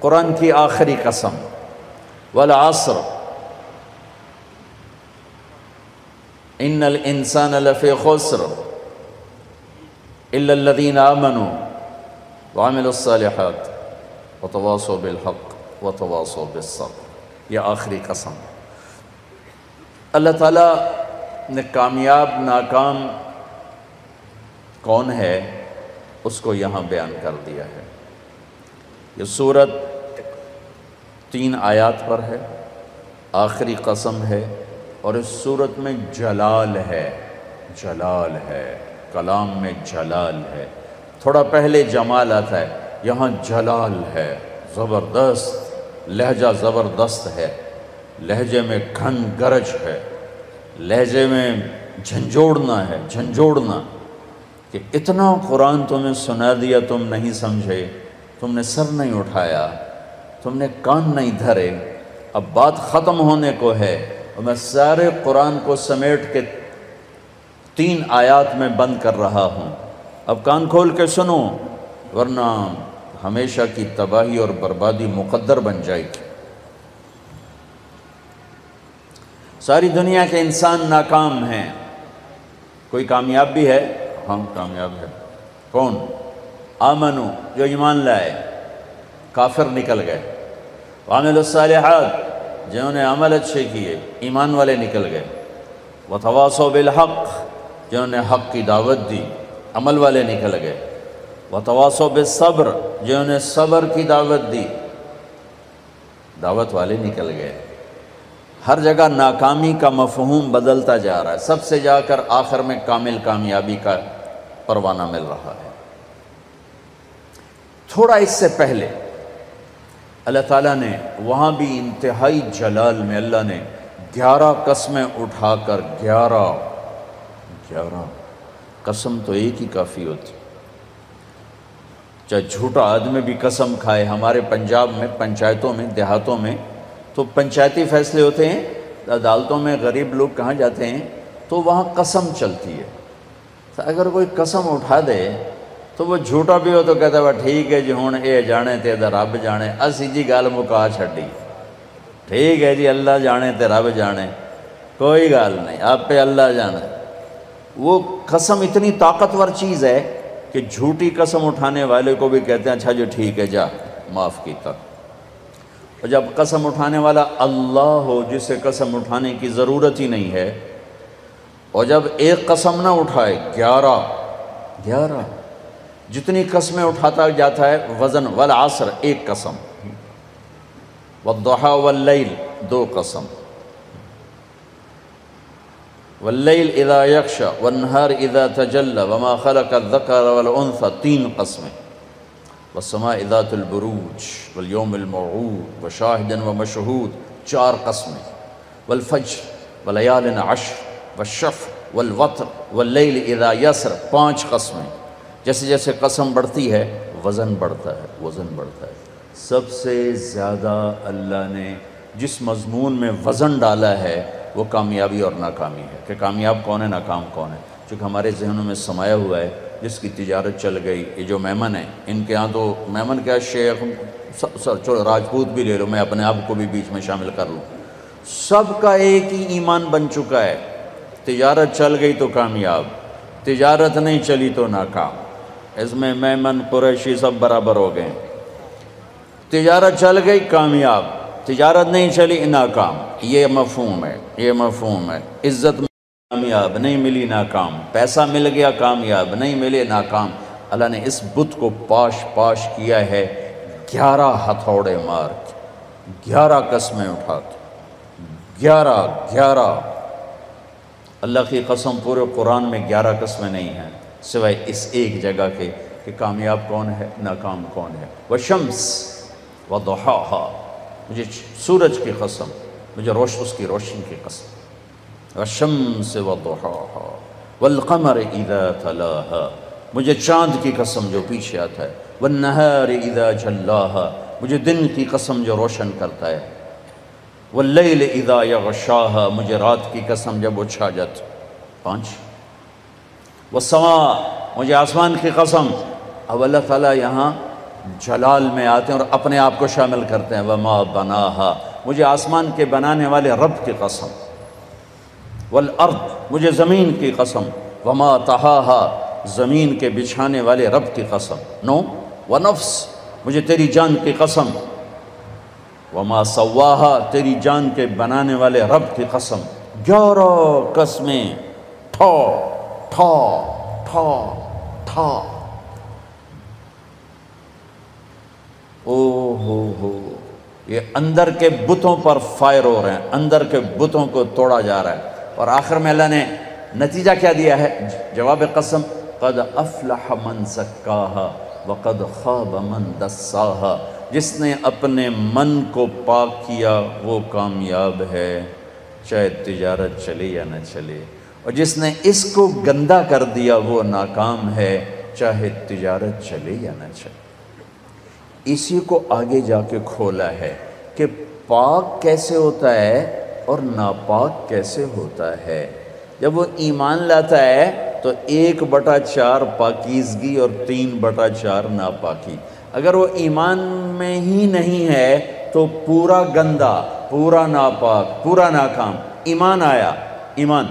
قرآن کی آخری قسم، والعصر ان الانسان لفی خسر الا الذین آمنوا وعملوا الصالحات وتواصوا بالحق وتواصوا بالصبر۔ یہ آخری قسم۔ اللہ تعالیٰ نے کامیاب ناکام کون ہے اس کو یہاں بیان کر دیا ہے۔ یہ سورت 3 آیات پر ہے، آخری قسم ہے، اور اس سورت میں جلال ہے، جلال ہے، کلام میں جلال ہے۔ تھوڑا پہلے جمال آتا ہے، یہاں جلال ہے، زبردست لہجہ، زبردست ہے، لہجے میں گھن گرج ہے، لہجے میں جھنجھوڑنا ہے، جھنجھوڑنا کہ اتنا قرآن تمہیں سنا دیا، تم نہیں سمجھے، تم نے سر نہیں اٹھایا، تم نے کان نہیں دھرے، اب بات ختم ہونے کو ہے، اور میں سارے قرآن کو سمیٹ کے 3 آیات میں بند کر رہا ہوں۔ اب کان کھول کے سنو، ورنہ ہمیشہ کی تباہی اور بربادی مقدر بن جائے گی۔ ساری دنیا کے انسان ناکام ہیں، کوئی کامیاب بھی ہے؟ ہاں کامیاب ہے۔ کون؟ آمنو، جو ایمان لائے، کافر نکل گئے، وعملوا الصالحات، جنہوں نے عمل اچھے کیے، ایمان والے نکل گئے، وتواصوا بالحق، جنہوں نے حق کی دعوت دی، عمل والے نکل گئے، وتواصوا بالصبر، جنہوں نے صبر کی دعوت دی، دعوت والے نکل گئے۔ ہر جگہ ناکامی کا مفہوم بدلتا جا رہا ہے، سب سے جا کر آخر میں کامل کامیابی کا پروانہ مل رہا ہے۔ تھوڑا اس سے پہلے اللہ تعالیٰ نے وہاں بھی انتہائی جلال میں اللہ نے 11 قسمیں اٹھا کر 11 قسم تو ایک ہی کافی ہوتی، چاہے جھوٹا آدمی بھی قسم کھائے۔ ہمارے پنجاب میں پنچایتوں میں دیہاتوں میں تو پنچایتی فیصلے ہوتے ہیں، عدالتوں میں غریب لوگ کہاں جاتے ہیں تو وہاں قسم چلتی ہے۔ تو اگر کوئی قسم اٹھا دے تو وہ جھوٹا بھی ہو تو کہتا ہے ٹھیک ہے جی ہوں اے جانے تے رب جانے، اسی جی گل مکا چھڈی، ٹھیک ہے جی اللہ جانے تے رب جانے، کوئی گل نہیں، آپ پہ اللہ جانے۔ وہ قسم اتنی طاقتور چیز ہے کہ جھوٹی قسم اٹھانے والے کو بھی کہتے ہیں اچھا جو ٹھیک ہے جا معاف کیتا۔ اور جب قسم اٹھانے والا اللہ ہو جسے قسم اٹھانے کی ضرورت ہی نہیں ہے، اور جب ایک قسم نہ اٹھائے 11 جتنی قسمیں اٹھاتا جاتا ہے وزن، والعصر ایک قسم، والضحى واللیل 2 قسم، واللیل اذا یغشی والنہار اذا تجلی وما خلق الذکر والانثى 3 قسمیں، والسماء ذات البروج والیوم الموعود وشاہد ومشہود 4 قسمیں، والفجر ولیال عشر والشفع والوتر واللیل اذا یسر 5 قسمیں۔ جیسے جیسے قسم بڑھتی ہے وزن بڑھتا ہے، وزن بڑھتا ہے۔ سب سے زیادہ اللہ نے جس مضمون میں وزن ڈالا ہے وہ کامیابی اور ناکامی ہے، کہ کامیاب کون ہے، ناکام کون ہے۔ چونکہ ہمارے ذہنوں میں سمایا ہوا ہے جس کی تجارت چل گئی، یہ جو میمن ہیں ان کے ہاں تو میمن کیا شیخ چلو راجپوت بھی لے لو، میں اپنے آپ کو بھی بیچ میں شامل کر لوں، سب کا ایک ہی ایمان بن چکا ہے، تجارت چل گئی تو کامیاب، تجارت نہیں چلی تو ناکام۔ اس میں میمن قریشی سب برابر ہو گئے، تجارت چل گئی کامیاب، تجارت نہیں چلی ناکام۔ یہ مفہوم ہے، یہ مفہوم ہے۔ عزت کامیاب نہیں ملی ناکام، پیسہ مل گیا کامیاب نہیں ملے ناکام۔ اللہ نے اس بت کو پاش پاش کیا ہے 11 ہتھوڑے مار کے، 11 قسمیں اٹھا کے، 11 اللہ کی قسم پورے قرآن میں 11 قسمیں نہیں ہیں سوائے اس ایک جگہ کے کہ کامیاب کون ہے، ناکام کون ہے۔ والشمس وضحاها، مجھے سورج کی قسم، مجھے اس کی روشنی کی قسم، والشمس وضحاها والقمر اذا تلاها، مجھے چاند کی قسم جو پیچھے آتا ہے، والنہار اذا جلاها، مجھے دن کی قسم جو روشن کرتا ہے، واللیل اذا یغشاها، مجھے رات کی قسم جب وہ چھا جاتا۔ 5 والسماء، مجھے آسمان کی قسم۔ اب اللہ تعالیٰ یہاں جلال میں آتے ہیں اور اپنے آپ کو شامل کرتے ہیں. وما بناہا، مجھے آسمان کے بنانے والے رب کی قسم. والارض، مجھے زمین کی قسم. وما طہاہا، زمین کے بچھانے والے رب کی قسم. نو. ونفس، مجھے تیری جان کی قسم. وما سواہا، تیری جان کے بنانے والے رب کی قسم. 11 قسمیں. ٹھا ٹھا ٹھا ٹھا. او ہو، یہ اندر کے بتوں پر فائر ہو رہے ہیں، اندر کے بتوں کو توڑا جا رہا ہے. اور آخر میں اللہ نے نتیجہ کیا دیا ہے؟ جواب قسم. قد افلح من زکاہا وقد خاب من دساہا. جس نے اپنے من کو پاک کیا وہ کامیاب ہے، چاہے تجارت چلے یا نہ چلے. اور جس نے اس کو گندا کر دیا وہ ناکام ہے، چاہے تجارت چلے یا نہ چلے. اسی کو آگے جا کے کھولا ہے کہ پاک کیسے ہوتا ہے اور ناپاک کیسے ہوتا ہے. جب وہ ایمان لاتا ہے تو 1/4 پاکیزگی اور 3/4 ناپاکی. اگر وہ ایمان میں ہی نہیں ہے تو پورا گندا، پورا ناپاک، پورا ناکام. ایمان آیا، ایمان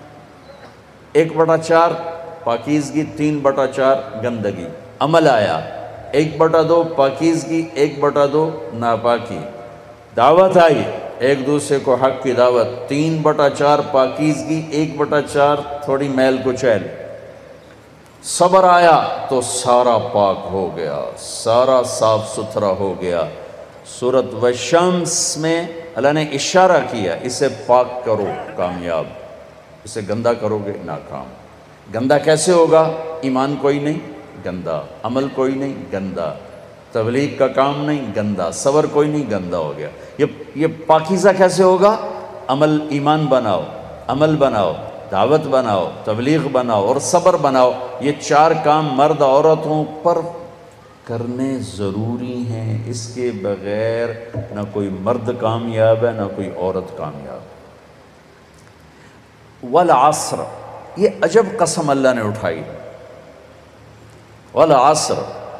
1/4 پاکیزگی، 3/4 گندگی. عمل آیا 1/2 پاکیزگی، 1/2 ناپاکی. دعوت آئی ایک دوسرے کو حق کی دعوت، 3/4 پاکیزگی، 1/4 تھوڑی میل کچیل. صبر آیا تو سارا پاک ہو گیا، سارا صاف ستھرا ہو گیا. سورۃ والشمس میں اللہ نے اشارہ کیا، اسے پاک کرو کامیاب، اسے گندا کرو گے ناکام. گندا کیسے ہوگا؟ ایمان کوئی نہیں، گندا. عمل کوئی نہیں، گندا. تبلیغ کا کام نہیں، گندا. صبر کوئی نہیں، گندا ہو گیا. یہ پاکیزہ کیسے ہوگا؟ عمل، ایمان بناؤ، عمل بناؤ، دعوت بناؤ، تبلیغ بناؤ اور صبر بناؤ. یہ 4 کام مرد عورتوں پر کرنے ضروری ہیں. اس کے بغیر نہ کوئی مرد کامیاب ہے، نہ کوئی عورت کامیاب. والعصر، یہ عجب قسم اللہ نے اٹھائی. والعصر،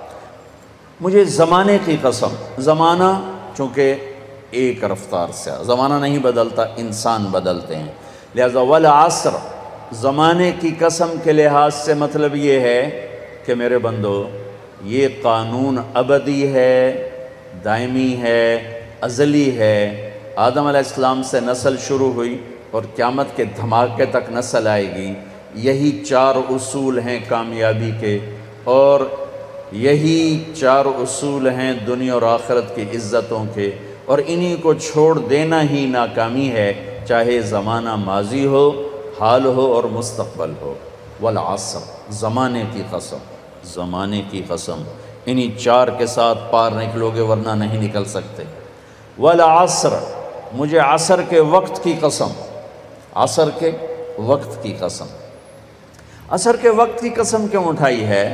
مجھے زمانے کی قسم. زمانہ چونکہ ایک رفتار سے، زمانہ نہیں بدلتا، انسان بدلتے ہیں. لہذا والعصر، زمانے کی قسم کے لحاظ سے مطلب یہ ہے کہ میرے بندو، یہ قانون ابدی ہے، دائمی ہے، ازلی ہے. آدم علیہ السلام سے نسل شروع ہوئی اور قیامت کے دھماکے تک نسل آئے گی. یہی 4 اصول ہیں کامیابی کے، اور یہی 4 اصول ہیں دنیا اور آخرت کی عزتوں کے. اور انہی کو چھوڑ دینا ہی ناکامی ہے، چاہے زمانہ ماضی ہو، حال ہو اور مستقبل ہو. والعصر، زمانے کی قسم، زمانے کی قسم. انہی 4 کے ساتھ پار نکلو گے ورنہ نہیں نکل سکتے. والعصر، مجھے عصر کے وقت کی قسم. عصر کے وقت کی قسم. عصر کے وقت کی قسم کیوں اٹھائی ہے؟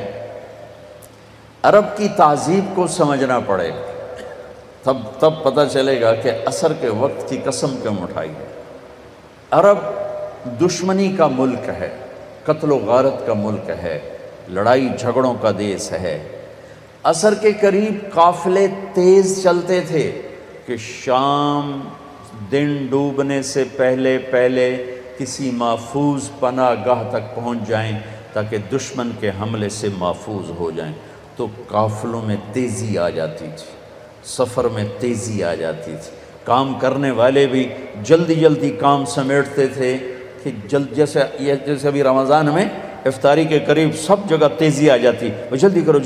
عرب کی تہذیب کو سمجھنا پڑے، تب پتہ چلے گا کہ عصر کے وقت کی قسم کیوں اٹھائی ہے. عرب دشمنی کا ملک ہے، قتل و غارت کا ملک ہے، لڑائی جھگڑوں کا دیس ہے. عصر کے قریب قافلے تیز چلتے تھے کہ شام دن ڈوبنے سے پہلے کسی محفوظ پناہ گاہ تک پہنچ جائیں تاکہ دشمن کے حملے سے محفوظ ہو جائیں. تو قافلوں میں تیزی آ جاتی تھی، سفر میں تیزی آ جاتی تھی. کام کرنے والے بھی جلدی کام سمیٹتے تھے کہ جیسے ابھی رمضان میں افطاری کے قریب سب جگہ تیزی آ جاتی. جلدی کرو،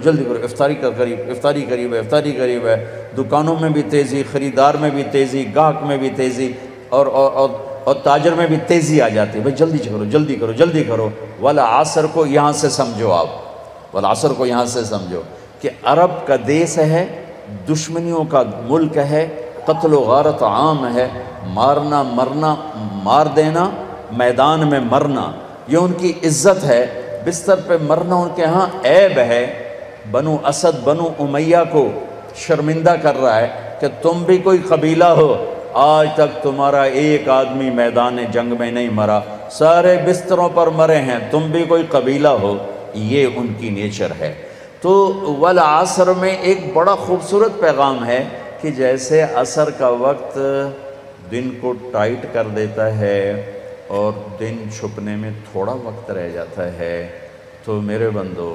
افطاری قریب ہے. دکانوں میں بھی تیزی، خریدار میں بھی تیزی، گاہک میں بھی تیزی، اور تاجر میں بھی تیزی آ جاتی. جلدی کرو. والعصر کو یہاں سے سمجھو آپ، والعصر کو یہاں سے سمجھو کہ عرب کا دیس ہے، دشمنیوں کا ملک ہے، قتل و غارت عام ہے، مارنا مرنا، مار دینا، میدان میں مرنا، یہ ان کی عزت ہے. بستر پہ مرنا ان کے ہاں عیب ہے. بنو اسد، بنو امیہ کو شرمندہ کر رہا ہے کہ تم بھی کوئی قبیلہ ہو، آج تک تمہارا ایک آدمی میدان جنگ میں نہیں مرا، سارے بستروں پر مرے ہیں، تم بھی کوئی قبیلہ ہو. یہ ان کی نیچر ہے. تو والعصر میں ایک بڑا خوبصورت پیغام ہے کہ جیسے عصر کا وقت دن کو ٹائٹ کر دیتا ہے اور دن چھپنے میں تھوڑا وقت رہ جاتا ہے، تو میرے بندو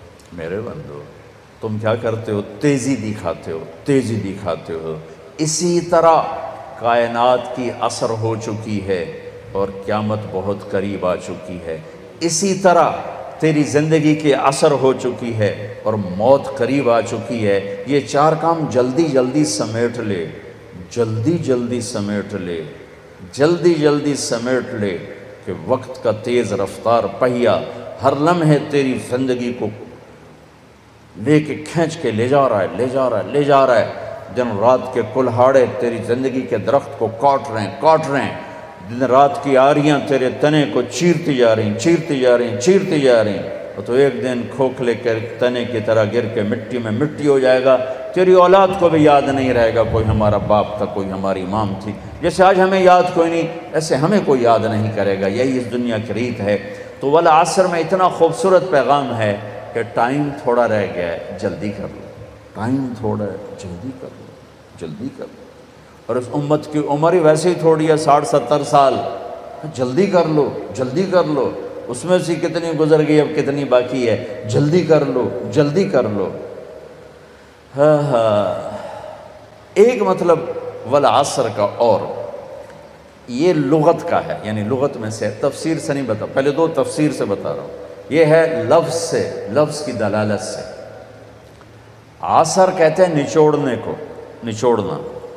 تم کیا کرتے ہو؟ تیزی دکھاتے ہو۔ اسی طرح کائنات کی عصر ہو چکی ہے اور قیامت بہت قریب آ چکی ہے، اسی طرح تیری زندگی کی عصر ہو چکی ہے اور موت قریب آ چکی ہے۔ یہ چار کام جلدی جلدی سمیٹ لے، جلدی سمیٹ لے کہ وقت کا تیز رفتار پہیا ہر لمحے تیری زندگی کو لے کے کھینچ کے لے جا رہا ہے۔ دن رات کے کلہاڑے تیری زندگی کے درخت کو کاٹ رہے ہیں، دن رات کی آریاں تیرے تنے کو چیرتی جا رہی ہیں، اور تو ایک دن کھوکھلے کے تنے کی طرح گر کے مٹی میں مٹی ہو جائے گا۔ تیری اولاد کو بھی یاد نہیں رہے گا کوئی ہمارا باپ تھا، کوئی ہماری مام تھی۔ جیسے آج ہمیں یاد کوئی نہیں، ایسے ہمیں کوئی یاد نہیں کرے گا۔ یہی اس دنیا کی ریت ہے۔ تو والعصر میں اتنا خوبصورت پیغام ہے کہ ٹائم تھوڑا رہ گیا ہے، جلدی کر لو، ٹائم تھوڑا ہے، جلدی کر لو۔ اور اس امت کی عمر ہی ویسے ہی تھوڑی ہے، 60-70 سال، جلدی کر لو۔ اس میں سے کتنی گزر گئی، اب کتنی باقی ہے، جلدی کر لو۔ ایک مطلب والعصر کا، اور یہ لغت کا ہے، یعنی لغت میں سے، تفسیر سے نہیں بتا، پہلے دو تفسیر سے بتا رہا ہوں۔ یہ ہے لفظ سے، لفظ کی دلالت سے۔ عصر کہتے ہیں نچوڑنے کو، نچوڑنا۔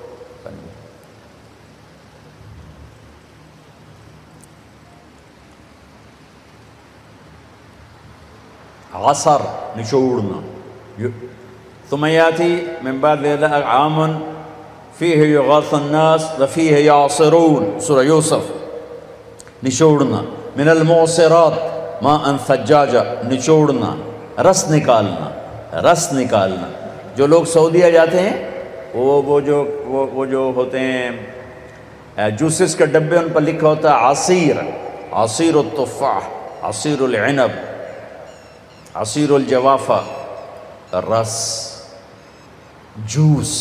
عصر نچوڑنا۔ ثم یاتی من بعد عام فیہ یغاث الناس وفیہ یعصرون، سورہ یوسف۔ نچوڑنا۔ من المعصرات ماء ثجاجا، نچوڑنا، رس نکالنا۔ جو لوگ سعودیہ جاتے ہیں وہ جو ہوتے ہیں جوسز کے ڈبے، ان پر لکھا ہوتا ہے عصیر التفاح، عصیر العنب، عصیر الجوافہ، رس، جوس۔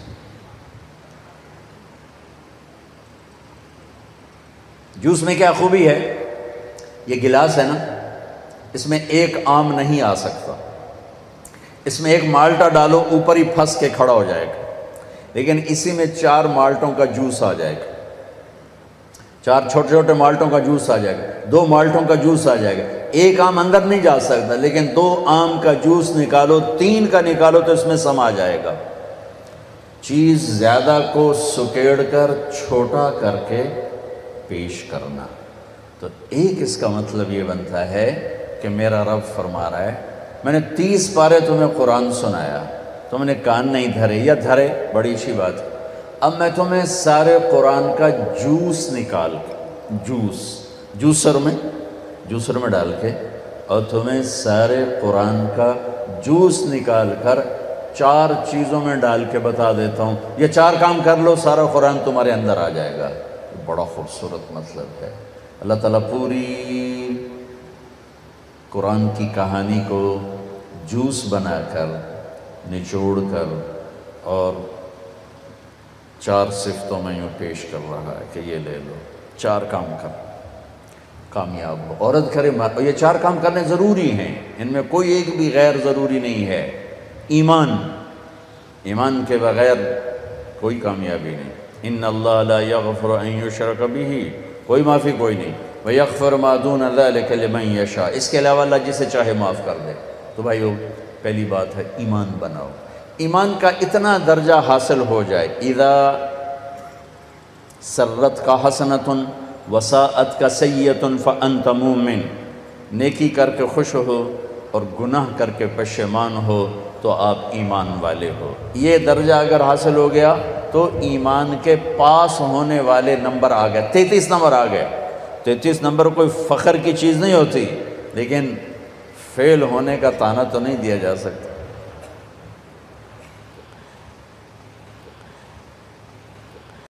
جوس میں کیا خوبی ہے؟ یہ گلاس ہے نا، اس میں ایک آم نہیں آ سکتا، اس میں ایک مالٹا ڈالو اوپر ہی پھنس کے کھڑا ہو جائے گا، لیکن اسی میں 4 مالٹوں کا جوس آ جائے گا، 4 چھوٹے چھوٹے مالٹوں کا جوس آ جائے گا، 2 مالٹوں کا جوس آ جائے گا۔ ایک آم اندر نہیں جا سکتا، لیکن 2 آم کا جوس نکالو، 3 کا نکالو تو اس میں سما جائے گا۔ چیز زیادہ کو سکیڑ کر چھوٹا کر کے پیش کرنا، تو ایک اس کا مطلب یہ بنتا ہے کہ میرا رب فرما رہا ہے میں نے 30 پارے تمہیں قرآن سنایا، تم نے کان نہیں دھرے، یا دھرے بڑی اچھی بات ہے، اب میں تمہیں سارے قرآن کا جوس نکال کے، جوسر میں ڈال کے، اور تمہیں سارے قرآن کا جوس نکال کر 4 چیزوں میں ڈال کے بتا دیتا ہوں، یہ 4 کام کر لو، سارا قرآن تمہارے اندر آ جائے گا۔ بڑا خوبصورت مطلب ہے۔ اللہ تعالیٰ پوری قرآن کی کہانی کو جوس بنا کر، نچوڑ کر، اور 4 صفتوں میں یوں پیش کر رہا ہے کہ یہ لے لو، 4 کام کر، کامیاب ہو۔ عورت کرے، یہ 4 کام کرنے ضروری ہیں، ان میں کوئی ایک بھی غیر ضروری نہیں ہے۔ ایمان کے بغیر کوئی کامیابی نہیں۔ ان اللہ لا یغفر ان یشرک بہ، کوئی معافی کوئی نہیں، ویغفر ما دون ذلک لمن یشاء، اس کے علاوہ اللہ جسے چاہے معاف کر دے۔ تو بھائیو، پہلی بات ہے ایمان بناؤ۔ ایمان کا اتنا درجہ حاصل ہو جائے، اذا سرت کا حسنۃ وساءت کا سیئۃ فانت مومن، نیکی کر کے خوش ہو اور گناہ کر کے پشیمان ہو تو آپ ایمان والے ہو۔ یہ درجہ اگر حاصل ہو گیا تو ایمان کے پاس ہونے والے نمبر آ گئے، 33 نمبر آ گئے۔ 33 نمبر کوئی فخر کی چیز نہیں ہوتی، لیکن فیل ہونے کا طعنہ تو نہیں دیا جا سکتا۔